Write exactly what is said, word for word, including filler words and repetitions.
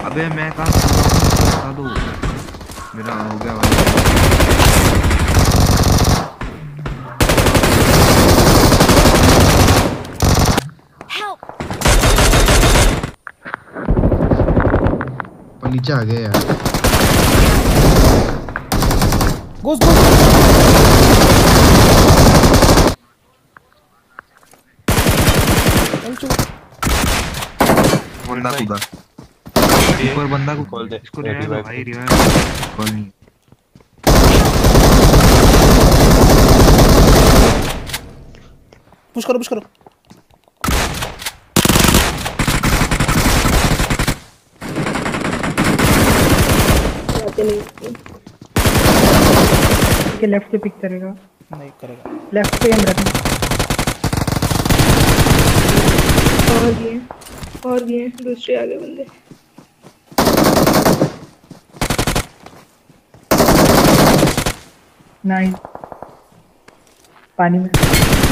अबे मैं कहाँ बता दो मेरा हो गया भाई। पर नीचे आ गए यार। घुस घुस बंदा कूदा ऊपर बंदा को कॉल दे इसको रिवाइव दो भाई रिवाइव कॉल नहीं पुश करो पुश करो के लेफ्ट से पिक करेगा नहीं करेगा लेफ्ट पे हम रखें और ये और ये दूसरे आगे बंदे नाइस पानी में